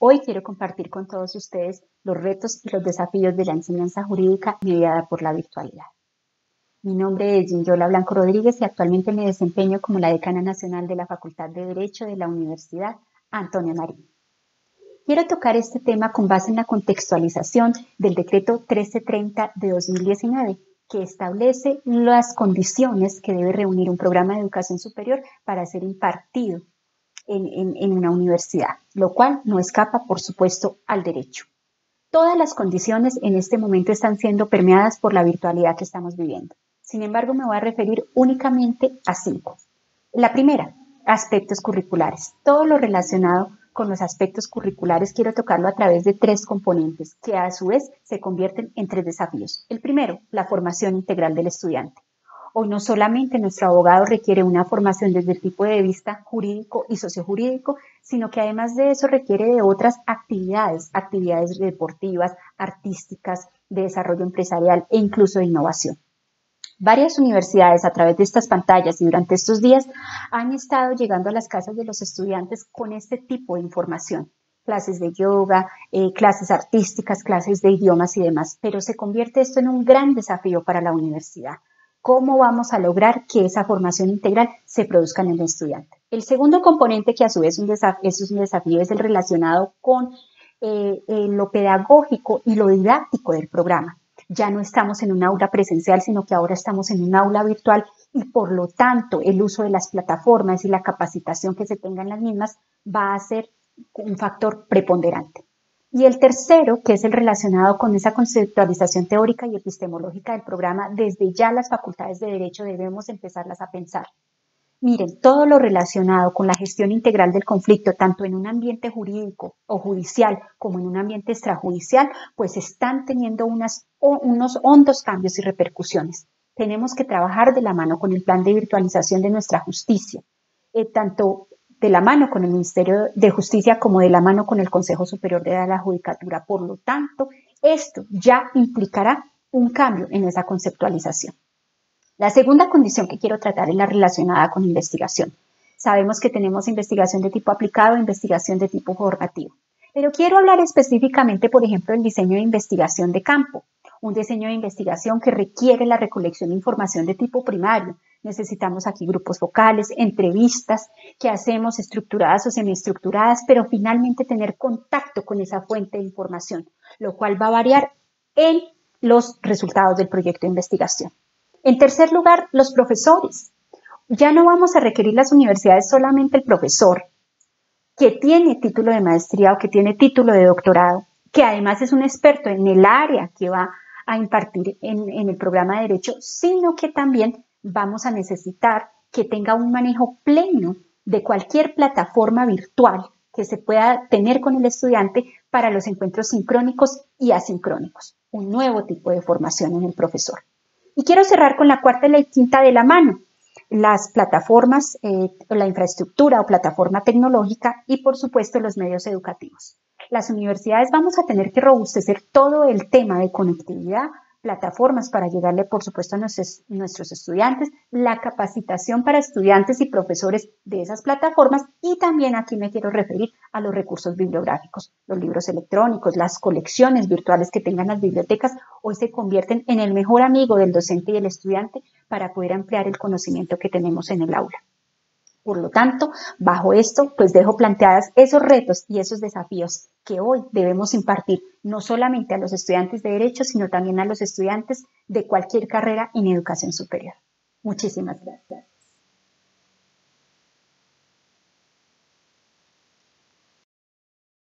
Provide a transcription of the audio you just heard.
Hoy quiero compartir con todos ustedes los retos y los desafíos de la enseñanza jurídica mediada por la virtualidad. Mi nombre es Yola Blanco Rodríguez y actualmente me desempeño como la decana nacional de la Facultad de Derecho de la Universidad Antonia Marín. Quiero tocar este tema con base en la contextualización del decreto 1330 de 2019, que establece las condiciones que debe reunir un programa de educación superior para ser impartido en una universidad, lo cual no escapa, por supuesto, al derecho. Todas las condiciones en este momento están siendo permeadas por la virtualidad que estamos viviendo. Sin embargo, me voy a referir únicamente a 5. La primera, aspectos curriculares. Todo lo relacionado con los aspectos curriculares quiero tocarlo a través de 3 componentes que a su vez se convierten en 3 desafíos. El primero, la formación integral del estudiante. Hoy no solamente nuestro abogado requiere una formación desde el tipo de vista jurídico y sociojurídico, sino que además de eso requiere de otras actividades deportivas, artísticas, de desarrollo empresarial e incluso de innovación. Varias universidades a través de estas pantallas y durante estos días han estado llegando a las casas de los estudiantes con este tipo de información. Clases de yoga, clases artísticas, clases de idiomas y demás, pero se convierte esto en un gran desafío para la universidad. ¿Cómo vamos a lograr que esa formación integral se produzca en el estudiante? El segundo componente, que a su vez es un desafío, es el relacionado con lo pedagógico y lo didáctico del programa. Ya no estamos en un aula presencial, sino que ahora estamos en un aula virtual y por lo tanto el uso de las plataformas y la capacitación que se tenga en las mismas va a ser un factor preponderante. Y el tercero, que es el relacionado con esa conceptualización teórica y epistemológica del programa, desde ya las facultades de Derecho debemos empezarlas a pensar. Miren, todo lo relacionado con la gestión integral del conflicto, tanto en un ambiente jurídico o judicial como en un ambiente extrajudicial, pues están teniendo unos hondos cambios y repercusiones. Tenemos que trabajar de la mano con el plan de virtualización de nuestra justicia, tanto de la mano con el Ministerio de Justicia como de la mano con el Consejo Superior de la Judicatura. Por lo tanto, esto ya implicará un cambio en esa conceptualización. La segunda condición que quiero tratar es la relacionada con investigación. Sabemos que tenemos investigación de tipo aplicado e investigación de tipo formativo, pero quiero hablar específicamente, por ejemplo, del diseño de investigación de campo, un diseño de investigación que requiere la recolección de información de tipo primario. Necesitamos aquí grupos focales, entrevistas que hacemos estructuradas o semiestructuradas, pero finalmente tener contacto con esa fuente de información, lo cual va a variar en los resultados del proyecto de investigación. En tercer lugar, los profesores. Ya no vamos a requerir las universidades solamente el profesor que tiene título de maestría o que tiene título de doctorado, que además es un experto en el área que va a impartir en el programa de Derecho, sino que también vamos a necesitar que tenga un manejo pleno de cualquier plataforma virtual que se pueda tener con el estudiante para los encuentros sincrónicos y asincrónicos, un nuevo tipo de formación en el profesor. Y quiero cerrar con la cuarta y la quinta de la mano, las plataformas, la infraestructura o plataforma tecnológica y por supuesto los medios educativos. Las universidades vamos a tener que robustecer todo el tema de conectividad, plataformas para llegarle por supuesto a nuestros estudiantes, la capacitación para estudiantes y profesores de esas plataformas y también aquí me quiero referir a los recursos bibliográficos, los libros electrónicos, las colecciones virtuales que tengan las bibliotecas hoy se convierten en el mejor amigo del docente y el estudiante para poder ampliar el conocimiento que tenemos en el aula. Por lo tanto, bajo esto, pues dejo planteadas esos retos y esos desafíos que hoy debemos impartir no solamente a los estudiantes de Derecho, sino también a los estudiantes de cualquier carrera en educación superior. Muchísimas gracias.